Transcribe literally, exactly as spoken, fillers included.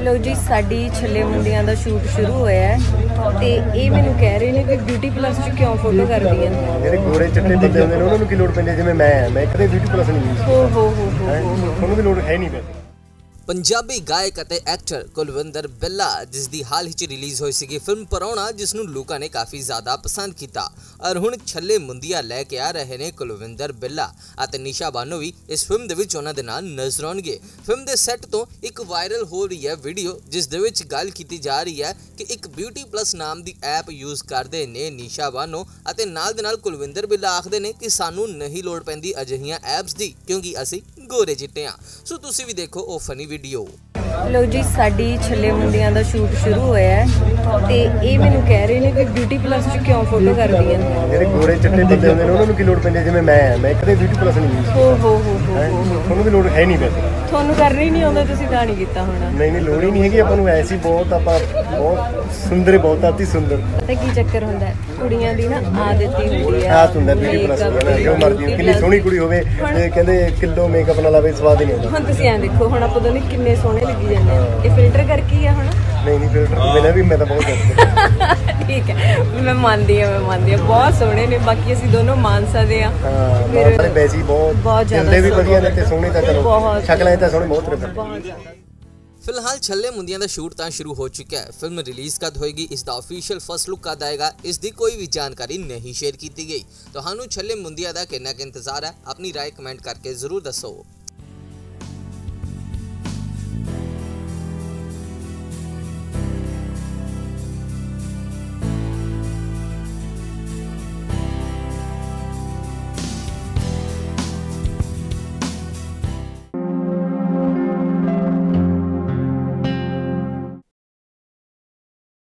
लो जी साडी छल्ले मुंडियां दा शूट शुरू होया है ते ये मैनू कह रहे ने कि ब्यूटी प्लस च क्यों फोटो करदी है ਜਿਹੜੇ ਗੋਰੇ ਚਿੱਟੇ ਬੰਦੇ ਹੁੰਦੇ ਨੇ ਉਹਨਾਂ ਨੂੰ ਕੀ ਲੋੜ ਪੈਂਦੀ ਜਿਵੇਂ ਮੈਂ ਆ ਮੈਂ ਕਦੇ ਬਿਊਟੀ ਪਲਸ ਨਹੀਂ ਯੂਜ਼ हो हो हो हो हो ਤੁਹਾਨੂੰ ਵੀ ਲੋੜ ਹੈ ਨਹੀਂ ਪੈਂਦੀ। पंजाबी गायक ਅਤੇ ਐਕਟਰ ਕੁਲਵਿੰਦਰ ਬਿੱਲਾ ਜਿਸ ਦੀ ਹਾਲ ਹੀ 'ਚ ਰਿਲੀਜ਼ ਹੋਈ ਸੀਗੀ ਫਿਲਮ ਪਰੌਣਾ ਜਿਸ ਨੂੰ ਲੋਕਾਂ ਨੇ ਕਾਫੀ ਜ਼ਿਆਦਾ ਪਸੰਦ ਕੀਤਾ ਔਰ ਹੁਣ ਛੱਲੇ ਮੁੰਦੀਆਂ ਲੈ ਕੇ ਆ ਰਹੇ ਨੇ ਕੁਲਵਿੰਦਰ ਬਿੱਲਾ ਅਤੇ ਨਿਸ਼ਾ ਬਾਨੋ ਵੀ ਇਸ ਫਿਲਮ ਦੇ ਵਿੱਚ ਉਹਨਾਂ ਦੇ ਨਾਲ ਨਜ਼ਰ ਆਉਣਗੇ। ਫਿਲਮ ਦੇ ਸੈੱਟ ਤੋਂ ਇੱਕ ਵਾਇਰਲ ਹੋ ਰਹੀ ਹੈ ਵੀਡੀਓ ਜਿਸ ਦੇ ਵਿੱਚ ਗੱਲ ਕੀਤੀ ਜਾ ਰਹੀ ਹੈ ਕਿ ਇੱਕ ਬਿਊਟੀ ਪਲਸ ਨਾਮ ਦੀ ਐਪ ਯੂਜ਼ ਕਰਦੇ ਨੇ ਨਿਸ਼ਾ ਬਾਨੋ ਅਤੇ ਨਾਲ ਦੇ ਨਾਲ ਕੁਲਵਿੰਦਰ ਬਿੱਲਾ ਆਖਦੇ ਨੇ ਕਿ ਸਾਨੂੰ ਨਹੀਂ ਲੋੜ ਪੈਂਦੀ ਅਜਿਹੀਆਂ ਐਪਸ ਦੀ ਕਿਉਂਕਿ ਅਸੀਂ ਗੋਰੇ ਚਿੱਟੇ ਹਾਂ। ਸੋ ਤੁਸੀਂ ਵੀ ਦੇਖੋ ਉਹ ਫਨੀ ਵੀਡੀਓ। लो जी साडी छल्ले मुंडियां दा शूट शुरू होया है ते ये मैनू कह रहे ने कि ब्यूटी प्लस च क्यों फोटो करदी है ਜਿਹੜੇ ਗੋਰੇ ਚਿੱਟੇ ਬੰਦੇ ਹੁੰਦੇ ਨੇ ਉਹਨਾਂ ਨੂੰ ਕੀ ਲੋੜ ਪੈਂਦੀ ਜਿਵੇਂ ਮੈਂ ਆ ਮੈਂ ਕਦੇ ਬਿਊਟੀ ਪਲਸ ਨਹੀਂ ਯੂਜ਼ हो हो हो हो हो ਤੁਹਾਨੂੰ ਵੀ ਲੋੜ ਹੈ ਨਹੀਂ ਪੈਂਦੀ। ਤੁਹਾਨੂੰ ਕਰਨਾ ਹੀ ਨਹੀਂ ਆਉਂਦਾ ਤੁਸੀਂ ਤਾਂ ਨਹੀਂ ਕੀਤਾ ਹੋਣਾ। ਨਹੀਂ ਨਹੀਂ ਲੋੜ ਹੀ ਨਹੀਂ ਹੈਗੀ ਆਪਾਂ ਨੂੰ ਐਸੀ ਬਹੁਤ ਆਪਾਂ ਬਹੁਤ ਸੁੰਦਰ ਬਹੁਤ ਆਤੀ ਸੁੰਦਰ ਪਤਾ ਕੀ ਚੱਕਰ ਹੁੰਦਾ ਹੈ ਕੁੜੀਆਂ ਦੀ ਨਾ ਆਦਤ ਹੀ ਹੁੰਦੀ ਹੈ ਆਦਤ ਹੁੰਦਾ ਬਿਊਟੀ ਪਲਸ ਦੀ ਜੋ ਮਰਜ਼ੀ ਕਿੰਨੀ ਸੋਹਣੀ ਕੁੜੀ ਹੋਵੇ ਤੇ ਕਹਿੰਦੇ ਕਿਲੋ ਮੇਕਅਪ ਨਾਲ ਲਾਵੇ ਸਵਾਦ ਹੀ ਨਹੀਂ ਆਉਂਦਾ। ਹੁਣ ਤੁਸੀਂ ਐਂ ਦੇਖੋ ਹੁਣ ਆਪਾਂ ਦੋਨੇ ਕਿੰਨੇ ਸੋਹਣੇ ਲੱਗੀ ਜਾਂਦੇ ਆ ਇਹ ਫਿਲਟਰ ਕਰਕੇ ਹੀ ਆ ਹੁਣ। ਨਹੀਂ ਨਹੀਂ ਫਿਲਟਰ ਤੋਂ ਬਿਨਾਂ ਵੀ ਮੈਂ ਤਾਂ ਬਹੁਤ ਜ਼ਿਆਦਾ ਠੀਕ ਹੈ ਮੈਂ ਮੰਨਦੀ ਹਾਂ ਮੈਂ ਮੰਨਦੀ ਹਾਂ ਬਹੁਤ ਸੋਹਣੇ ਨੇ ਬਾਕੀ ਅਸੀਂ ਦੋਨੋਂ ਮਾਨਸਾ ਦੇ ਆ ਹਾਂ ਮੇਰੇ ਵੈਸੀ ਬਹੁਤ ਬਹੁਤ ਜ਼ਿਆਦਾ ਜਿੰਦੇ ਵੀ ਵਧੀਆ ਨੇ ਤੇ ਸੋਹਣੇ ਤਾਂ ਚਲੋ ਬਹੁਤ ਸ਼ਕਲਾਂ ਤਾਂ ਸੋਹਣੇ ਬਹੁਤ ਰਹੇ ਬਹੁਤ ਜ਼ਿਆਦਾ। फिलहाल छल्ले मुंदियां दा शूट ਤਾਂ ਸ਼ੁਰੂ ਹੋ ਚੁੱਕਾ ਹੈ। ਫਿਲਮ ਰਿਲੀਜ਼ ਕਦ ਹੋਏਗੀ ਇਸ ਦਾ ਆਫੀਸ਼ੀਅਲ ਫਸਟ ਲੁੱਕ ਕਦ ਆਏਗਾ ਇਸ ਦੀ ਕੋਈ ਵੀ ਜਾਣਕਾਰੀ ਨਹੀਂ ਸ਼ੇਅਰ ਕੀਤੀ ਗਈ। ਤੁਹਾਨੂੰ ਛੱਲੇ ਮੁੰਦੀਆਂ ਦਾ ਕਿੰਨਾ ਕੁ ਇੰਤਜ਼ਾਰ ਹੈ ਆਪਣੀ ਰਾਏ ਕਮੈਂਟ ਕਰਕੇ ਜ਼ਰੂਰ ਦੱਸੋ।